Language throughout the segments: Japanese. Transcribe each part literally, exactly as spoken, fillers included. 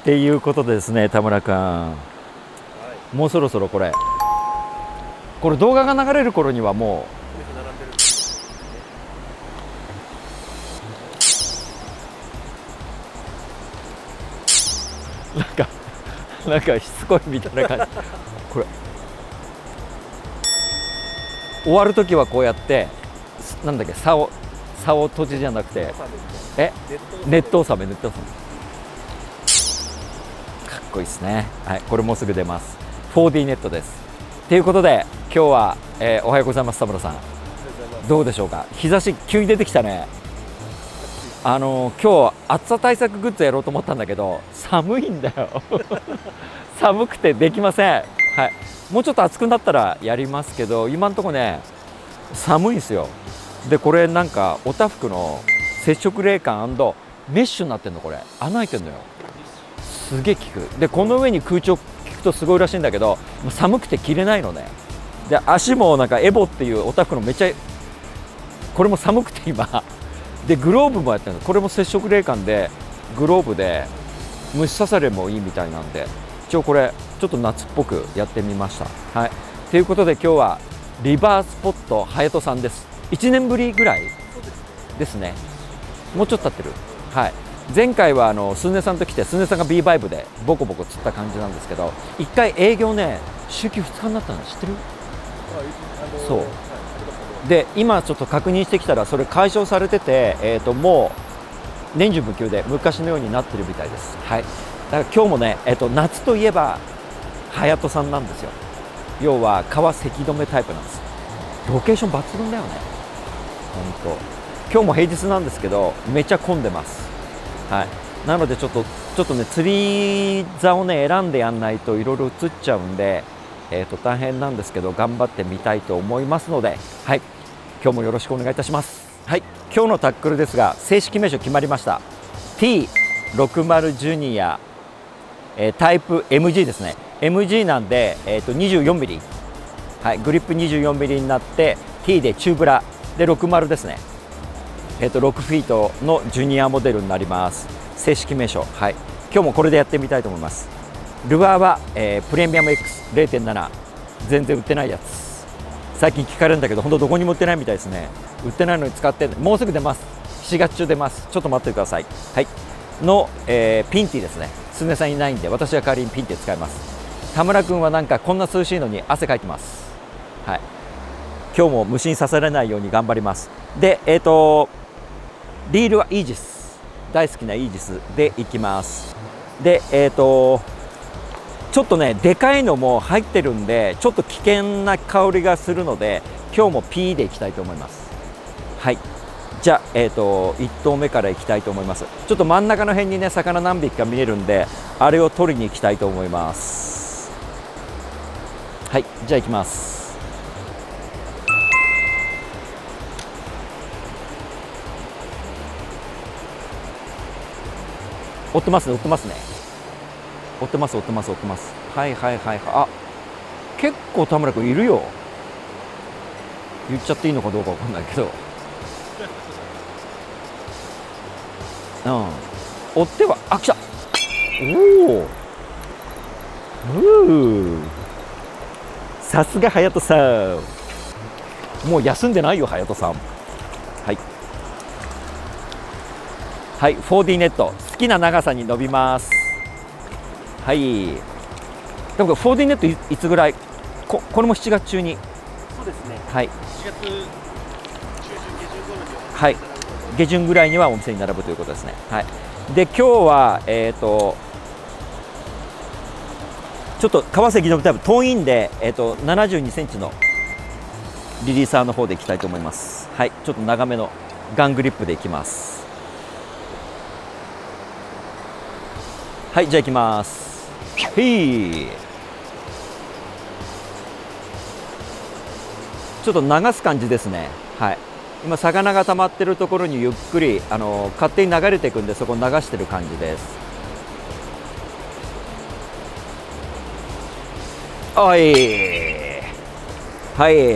っていうことでですね、田村君、はい、もうそろそろこれこれ動画が流れる頃にはもうなんかなんかしつこいみたいな感じこれ終わる時はこうやってなんだっけ、竿竿閉じじゃなくてえネット納めネット納めかっこいいですね。はい、これもうすぐ出ます。 フォーディー ネットです。ということで今日は、えー、おはようございます。田村さんどうでしょうか。日差し急に出てきたね。あのー、今日暑さ対策グッズやろうと思ったんだけど寒いんだよ寒くてできません。はい、もうちょっと暑くなったらやりますけど今のところね寒いんですよ。でこれなんかおたふくの接触冷感&メッシュになってんの。これ穴開いてんのよ。すげえ効く。でこの上に空調効くとすごいらしいんだけど寒くて着れないのね。で足もなんかエボっていうおたふくのめっちゃこれも寒くて今でグローブもやってるの。これも接触冷感でグローブで虫刺されもいいみたいなんで一応これちょっと夏っぽくやってみました。はい、ということで今日はリバースポットハヤトさんです。いちねんぶりぐらいですね。もうちょっと経ってる。はい、前回はあのスーネさんと来てスーネさんが ビーバイブ でボコボコ釣った感じなんですけどいっかい営業ね週休ふつかになったの知ってる？そうで今ちょっと確認してきたらそれ解消されてて、えー、ともう年中無休で昔のようになってるみたいです。はい、だから今日もね、えー、と夏といえばハヤトさんなんですよ。要は川せき止めタイプなんです。ロケーション抜群だよね。本当今日も平日なんですけどめちゃ混んでます。はい、なのでちょっとちょっとね釣り座をね選んでやんないといろいろ映っちゃうんで、えー、と大変なんですけど頑張ってみたいと思いますので、はい、今日もよろしくお願いいたします。はい、今日のタックルですが正式名称決まりました。 ティーろくじゅう ジュニア、えー、タイプ エムジー ですね。 エムジー なんで、えー、と にじゅうよんミリ、はい、グリップ にじゅうよんミリになって T で中ブラでろくじゅうですね。えー、とろくフィートのジュニアモデルになります。正式名称、はい、今日もこれでやってみたいと思います。ルアーは、えー、プレミアム エックスれいてんなな 全然売ってないやつ。最近聞かれるんだけど本当どこにも売ってないみたいですね。売ってないのに使ってもうすぐ出ます。しがつ中出ます。ちょっと待ってください。はいの、えー、ピンティですね。スネさんいないんで私が代わりにピンティ使います。田村君はなんかこんな涼しいのに汗かいてます。はい、今日も虫に刺されないように頑張ります。でえっ、ー、とリールはイージス、大好きなイージスでいきます。でえっ、ー、とちょっとねでかいのも入ってるんでちょっと危険な香りがするので今日も P でいきたいと思います。はい、じゃあ、えー、といっとうめからいきたいと思います。ちょっと真ん中の辺にね魚何匹か見えるんであれを取りに行きたいと思います。はい、じゃあ行きます。追ってますね追ってますね追ってます追ってます追ってます。はいはいはいはい。あ、結構田村君いるよ。言っちゃっていいのかどうかわかんないけどうん追ってはあ来た。おおうさすがハヤトさん。もう休んでないよハヤトさん。はいはい、フォーディー ネット好きな長さに伸びます。はい。でも フォーディー ネット い, いつぐらいここれもしちがつ中に。 そうですね。 はい。 しちがつ中旬下旬頃にははい。下旬ぐらいにはお店に並ぶということですね。はい。で今日はえっ、ー、とちょっと川崎のタイプ遠いんでえっ、ー、とななじゅうにセンチのリリーサーの方でいきたいと思います。はい。ちょっと長めのガングリップでいきます。はい、じゃあ行きます。へい。ちょっと流す感じですね。はい。今魚が溜まってるところにゆっくりあの勝手に流れていくんでそこを流してる感じです。おい。はい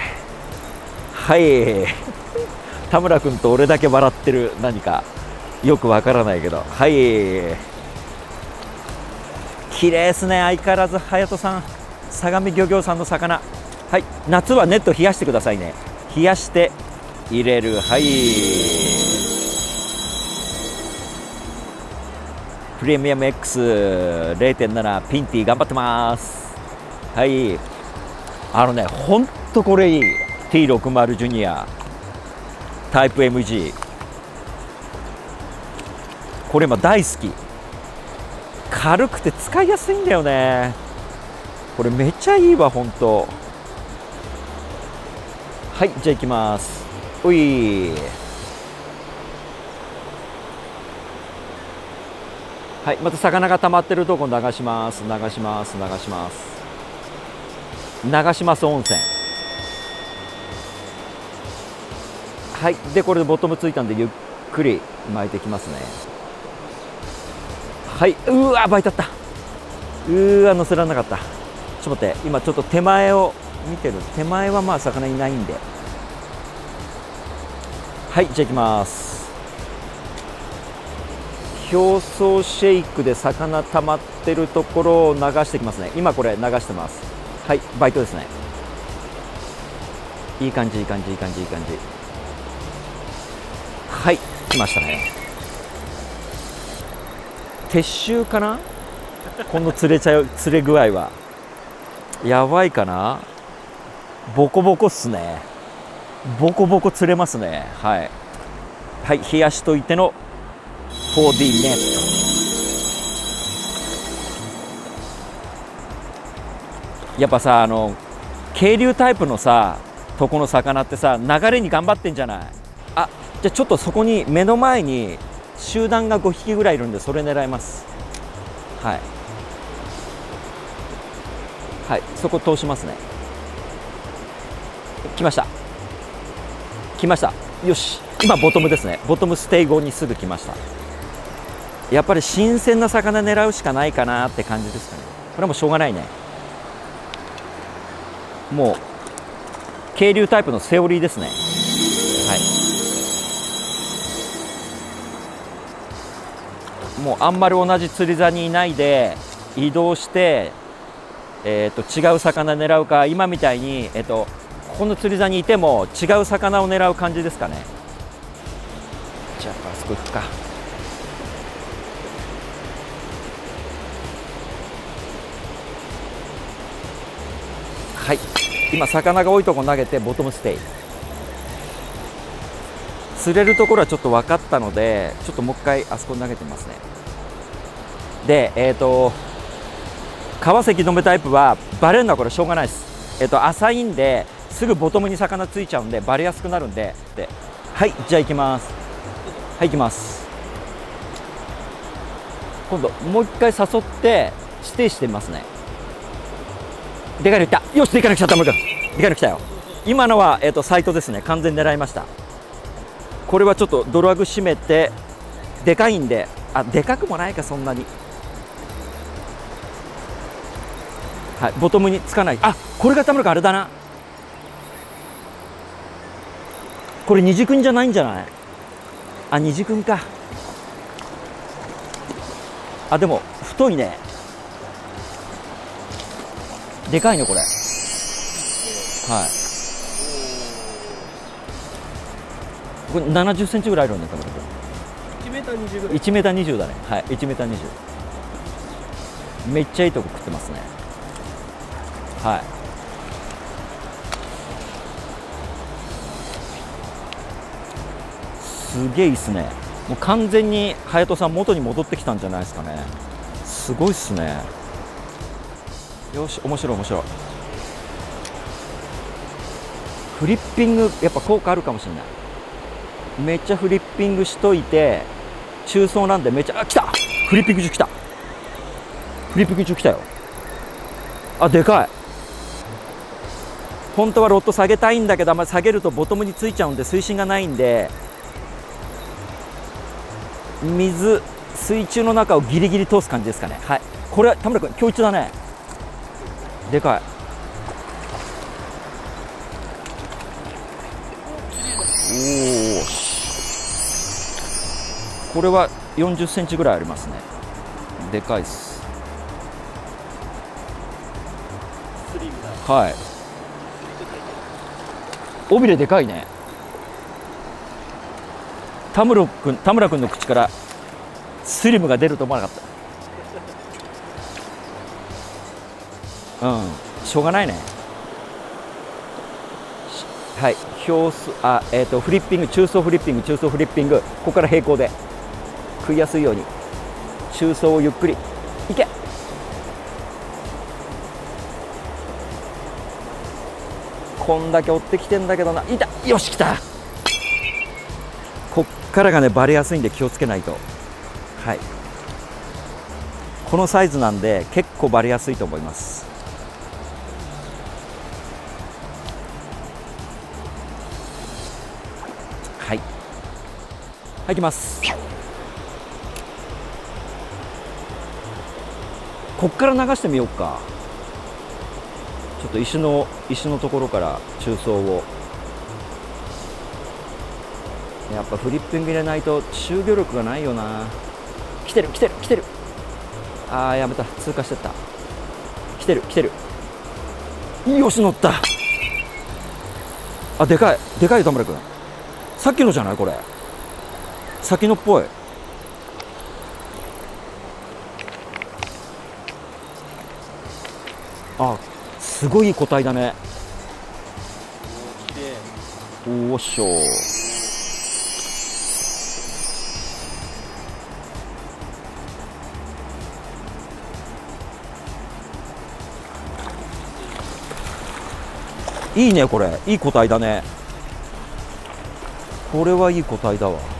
はい田村君と俺だけ笑ってる。何かよくわからないけど。はい綺麗ですね、相変わらず隼人さん、相模漁業さんの魚。はい、夏はネット冷やしてくださいね。冷やして入れる。はい、プレミアム エックスれいてんなな ピンティ頑張ってます。はい、あのね、ほんとこれいい ティーろくじゅう ジュニアタイプ エムジー、 これ今大好き。軽くて使いやすいんだよね。これめっちゃいいわ、ほんと。はい、じゃあ行きます。おい、はい、また魚が溜まってるとこ流します、流します、流します、流します温泉。はい、でこれでボトムついたんでゆっくり巻いていきますね。はい、うわバイトった、うーわ乗せられなかった。ちょっと待って、今ちょっと手前を見てる。手前はまあ魚いないんで。はい、じゃあ行きます。表層シェイクで魚溜まってるところを流していきますね。今これ流してます。はい、バイトですね。いい感じいい感じいい感じいい感じ。はい、来ましたね。撤収かなこの釣れちゃう、釣れ具合はやばいかな。ボコボコっすね。ボコボコ釣れますね。はいはい、冷やしといての フォーディー ネット。やっぱさ、あの渓流タイプのさとこの魚ってさ、流れに頑張ってんじゃない。あ、じゃあちょっとそこに目の前に集団がごひきぐらいいるんで、それ狙います。はいはい、そこ通しますね。来ました来ました。よし、今ボトムですね。ボトムステイ後にすぐ来ました。やっぱり新鮮な魚狙うしかないかなって感じですかね。これはもうしょうがないね。もう渓流タイプのセオリーですね。はい、もうあんまり同じ釣り座にいないで移動して、えー、と違う魚狙うか、今みたいに、えー、とこの釣り座にいても違う魚を狙う感じですかね。じゃああそこ行くか。はい、今魚が多いとこ投げてボトムステイ。釣れるところはちょっと分かったので、ちょっともう一回あそこに投げてみますね。で、えっ、ー、と川関止めタイプはバレるのはこれしょうがないです。えっ、ー、と浅いんですぐボトムに魚ついちゃうんでバレやすくなるんで。で、はい、じゃあ行きます。はい、行きます。今度もう一回誘って指定してみますね。でかいの来た。よし、でかいの来ちゃった。もう一回でかいの来たよ。今のは、えー、とサイトですね。完全に狙いました。これはちょっとドラグ締めて、でかいんで、あ、でかくもないかそんなに。はい、ボトムにつかない。あ、これが田村君あれだな。これ虹くんじゃないんじゃない。あ、虹くんか。あ、でも太いね。でかいねこれ。はい、これななじゅっセンチぐらいあるんだ田村君。 いちメーターにじゅうぐらい。 いちメーターにじゅうだね。はい、いちメーターにじゅう。めっちゃいいとこ食ってますね。はい、すげえいいっすね。もう完全に隼人さん元に戻ってきたんじゃないですかね。すごいっすね。よし、面白い面白い。フリッピングやっぱ効果あるかもしれない。めっちゃフリッピングしといて、中層なんでめっちゃ、あ、来た、フリッピング中来た、フリッピング中来たよ。あ、でかい。本当はロッド下げたいんだけど、あんまり下げるとボトムについちゃうんで水深がないんで、水水中の中をギリギリ通す感じですかね。はい、これは田村君今日一だね。でかい。おお、これはよんじゅっセンチぐらいありますね。でかいっす。 はい。尾びれでかいね。田村君、田村君の口からスリムが出ると思わなかった。うん、しょうがないね。はい、表数、あ、えっと、フリッピング、中層フリッピング、中層フリッピング、ここから平行で食いやすいように、中層をゆっくり、いけ。こんだけ追ってきてんだけどな、いた、よし、来た。こっからがね、バレやすいんで気をつけないと。はい。このサイズなんで、結構バレやすいと思います。はい。はい、いきます。こっから流してみようか。ちょっと石の石のところから中層を。やっぱフリッピング入れないと集魚力がないよな。来てる来てる来てる。あー、やめた、通過してった。来てる来てる。よし、乗った。あ、でかいでかいよ田村君。さっきのじゃないこれ。先のっぽい。あ、すごいいい個体だね。おっしょ。いいね、これいい個体だね。これはいい個体だわ。